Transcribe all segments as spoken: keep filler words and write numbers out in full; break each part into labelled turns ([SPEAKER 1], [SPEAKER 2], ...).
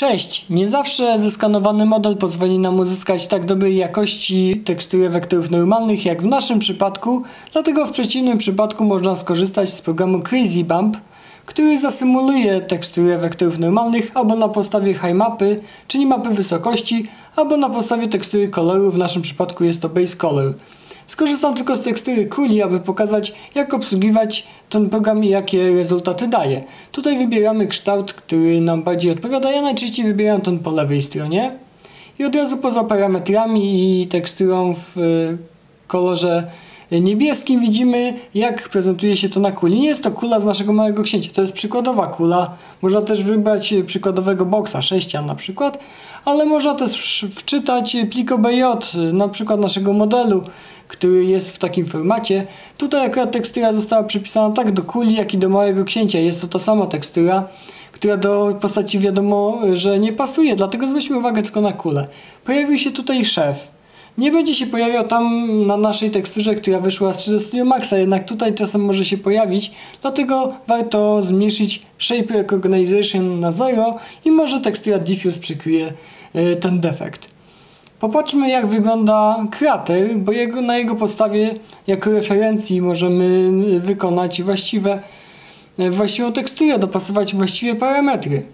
[SPEAKER 1] Cześć! Nie zawsze zeskanowany model pozwoli nam uzyskać tak dobrej jakości tekstury wektorów normalnych jak w naszym przypadku, dlatego w przeciwnym przypadku można skorzystać z programu CrazyBump, który zasymuluje teksturę wektorów normalnych albo na podstawie highmapy, czyli mapy wysokości, albo na podstawie tekstury koloru, w naszym przypadku jest to base color. Skorzystam tylko z tekstury kuli, aby pokazać, jak obsługiwać ten program i jakie rezultaty daje. Tutaj wybieramy kształt, który nam bardziej odpowiada. Ja najczęściej wybieram ten po lewej stronie. I od razu poza parametrami i teksturą w kolorze niebieskim widzimy, jak prezentuje się to na kuli. Nie jest to kula z naszego małego księcia, to jest przykładowa kula. Można też wybrać przykładowego boksa, sześcian na przykład, ale można też wczytać plik O B J, na przykład naszego modelu, który jest w takim formacie. Tutaj akurat tekstura została przypisana tak do kuli, jak i do małego księcia. Jest to ta sama tekstura, która do postaci wiadomo, że nie pasuje, dlatego zwróćmy uwagę tylko na kulę. Pojawił się tutaj szef. Nie będzie się pojawiał tam na naszej teksturze, która wyszła z trzy D Studio Maxa, jednak tutaj czasem może się pojawić, dlatego warto zmniejszyć Shape Recognition na zero i może tekstura Diffuse przykryje y, ten defekt. Popatrzmy, jak wygląda krater, bo jego, na jego podstawie jako referencji możemy wykonać właściwe, właściwą teksturę, dopasować właściwe parametry.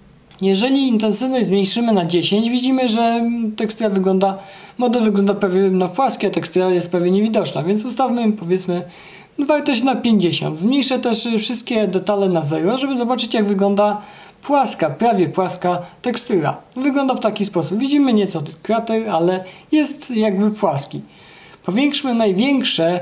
[SPEAKER 1] Jeżeli intensywność zmniejszymy na dziesięć, widzimy, że tekstura wygląda, model wygląda prawie na płaski, a tekstura jest prawie niewidoczna, więc ustawmy powiedzmy wartość na pięćdziesiąt. Zmniejszę też wszystkie detale na zero, żeby zobaczyć, jak wygląda płaska, prawie płaska tekstura. Wygląda w taki sposób. Widzimy nieco krater, ale jest jakby płaski. Powiększmy największe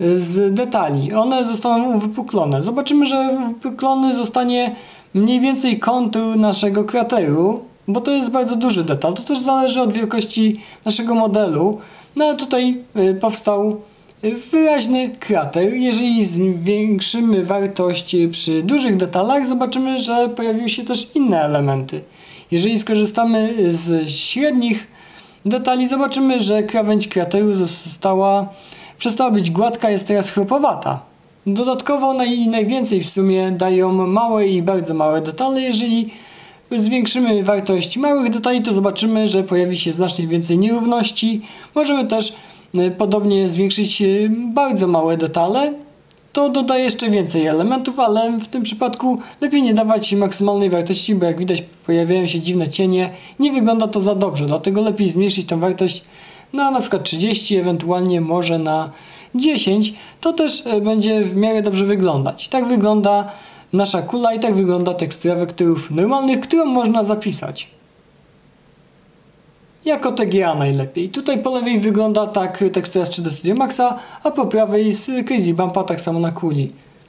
[SPEAKER 1] z detali. One zostaną uwypuklone. Zobaczymy, że uwypuklony zostanie mniej więcej kontur naszego krateru, bo to jest bardzo duży detal. To też zależy od wielkości naszego modelu. No ale tutaj y, powstał wyraźny krater. Jeżeli zwiększymy wartość przy dużych detalach, zobaczymy, że pojawiły się też inne elementy. Jeżeli skorzystamy z średnich detali, zobaczymy, że krawędź krateru została, przestała być gładka, jest teraz chropowata. Dodatkowo naj, najwięcej w sumie dają małe i bardzo małe detale. Jeżeli zwiększymy wartość małych detali, to zobaczymy, że pojawi się znacznie więcej nierówności. Możemy też podobnie zwiększyć bardzo małe detale. To dodaje jeszcze więcej elementów, ale w tym przypadku lepiej nie dawać maksymalnej wartości, bo jak widać pojawiają się dziwne cienie. Nie wygląda to za dobrze, dlatego lepiej zmniejszyć tą wartość na na przykład trzydzieści, ewentualnie może na dziesięć. To też będzie w miarę dobrze wyglądać. Tak wygląda nasza kula i tak wygląda tekstura wektorów normalnych, którą można zapisać jako T G A najlepiej. Tutaj po lewej wygląda tak tekstura z trzy D Studio Maxa, a po prawej z CrazyBumpa tak samo na kuli.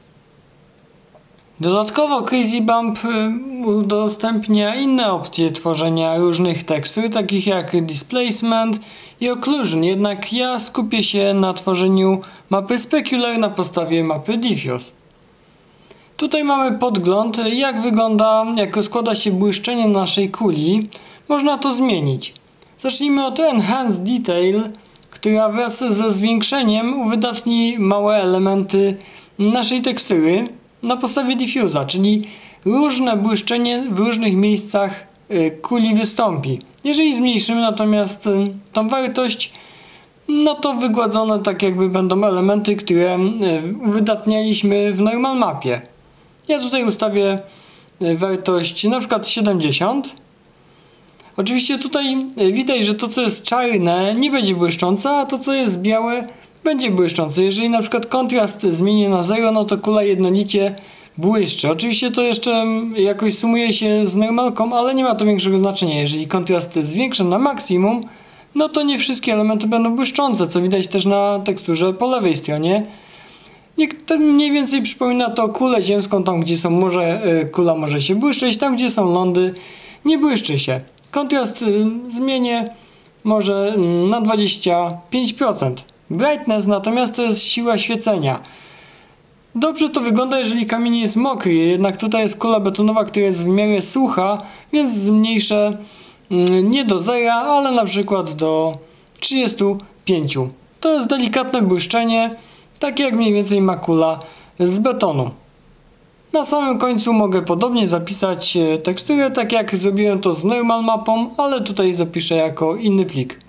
[SPEAKER 1] Dodatkowo CrazyBump udostępnia inne opcje tworzenia różnych tekstur, takich jak Displacement i Occlusion, jednak ja skupię się na tworzeniu mapy Specular na podstawie mapy Diffuse. Tutaj mamy podgląd, jak wygląda, jak składa się błyszczenie naszej kuli. Można to zmienić. Zacznijmy od Enhanced Detail, która wraz ze zwiększeniem uwydatni małe elementy naszej tekstury na podstawie diffusa, czyli różne błyszczenie w różnych miejscach kuli wystąpi. Jeżeli zmniejszymy natomiast tą wartość, no to wygładzone tak jakby będą elementy, które uwydatnialiśmy w normal mapie. Ja tutaj ustawię wartość na przykład siedemdziesiąt. Oczywiście tutaj widać, że to co jest czarne nie będzie błyszczące, a to co jest białe będzie błyszczące. Jeżeli na przykład kontrast zmienię na zero, no to kula jednolicie błyszczy. Oczywiście to jeszcze jakoś sumuje się z normalką, ale nie ma to większego znaczenia. Jeżeli kontrast zwiększę na maksimum, no to nie wszystkie elementy będą błyszczące, co widać też na teksturze po lewej stronie. Mniej więcej przypomina to kulę ziemską, tam gdzie są morze, kula może się błyszczeć, tam gdzie są lądy nie błyszczy się. Kontrast y, zmienię może y, na dwadzieścia pięć procent. Brightness natomiast to jest siła świecenia. Dobrze to wygląda, jeżeli kamień jest mokry, jednak tutaj jest kula betonowa, która jest w miarę sucha, więc zmniejszę y, nie do zera, ale na przykład do trzydziestu pięciu. To jest delikatne błyszczenie, takie jak mniej więcej ma kula z betonu. Na samym końcu mogę podobnie zapisać teksturę, tak jak zrobiłem to z normal mapą, ale tutaj zapiszę jako inny plik.